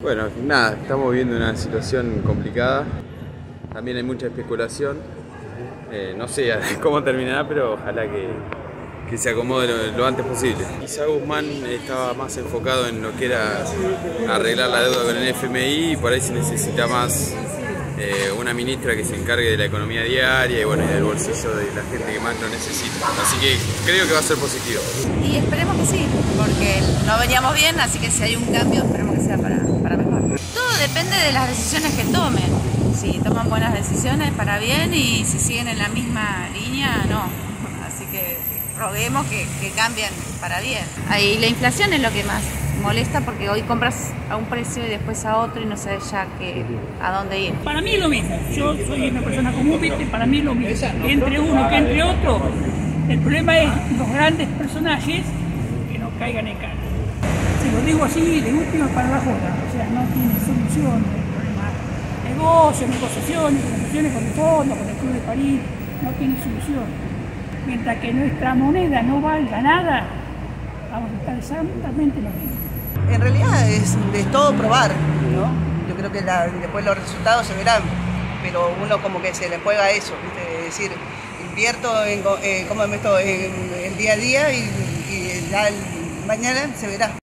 Bueno, nada, estamos viviendo una situación complicada, también hay mucha especulación, no sé cómo terminará, pero ojalá que se acomode lo antes posible. Isaac Guzmán estaba más enfocado en lo que era arreglar la deuda con el FMI y por ahí se necesita más una ministra que se encargue de la economía diaria y bueno, y del bolsillo de la gente que más lo necesita. Así que creo que va a ser positivo. Y esperemos que sí, porque no veníamos bien, así que si hay un cambio, esperemos que sea para mejor. Todo depende de las decisiones que tomen. Si toman buenas decisiones, para bien, y si siguen en la misma línea, no. Así que roguemos que cambien para bien. Ahí la inflación es lo que más molesta, porque hoy compras a un precio y después a otro y no sabes ya a dónde ir. Para mí es lo mismo, yo soy una persona común, ¿viste? Para mí es lo mismo, entre uno que entre otro. El problema es los grandes personajes que no caigan en cara. Si lo digo así, de última para la joda, o sea, no tiene solución el problema. Negociaciones con el fondo, con el Club de París, no tiene solución. Mientras que nuestra moneda no valga nada, vamos a estar exactamente lo mismo. En realidad es todo probar, ¿no? Yo creo que después los resultados se verán, pero uno como que se le juega eso, ¿viste? Es decir, invierto en cómo meto en el día a día y ya mañana se verá.